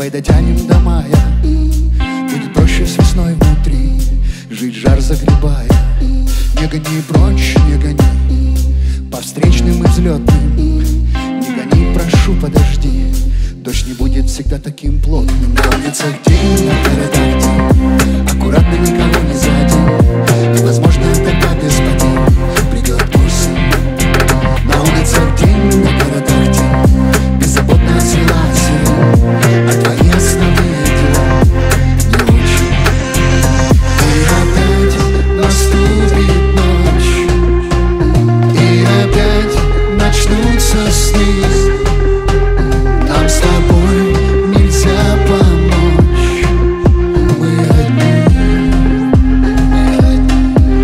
Давай дотянем до мая, будет проще с весной внутри жить, жар загребая. Не гони прочь, не гони по встречным и взлетным. Не гони, прошу, подожди, дождь не будет всегда таким плотным. На улицах день, на городах день, аккуратно, никого не задень. И, возможно, тогда без потерь придет осень. На улицах день, на городах день, беззаботно цвела сирень, а твои основные дела не очень. И опять наступит ночь, и опять начнутся сны. Нам с тобой нельзя помочь, мы одни, мы одни.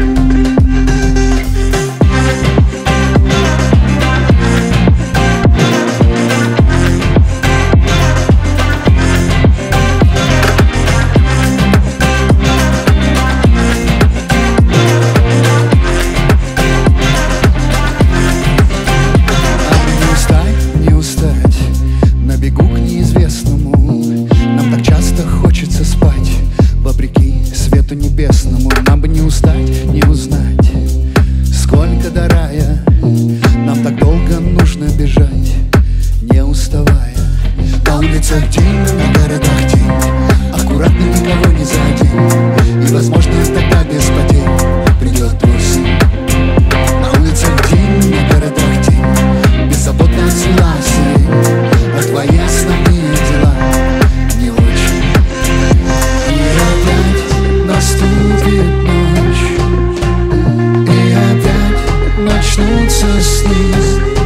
Не устать, не устать, на бегу к неизвестному. Нам так часто хочется спать, вопреки свету небесному. Нам бы не устать, не узнать, сколько до рая. Нам так долго нужно бежать, не уставая. На улицах день, на городах день, аккуратно, никого не задень. И, возможно, тогда без потерь придет осень. На улицах день, на городах день, беззаботно цвела сирень, а твои основные дела не очень. И опять наступит ночь, и опять начнутся сны.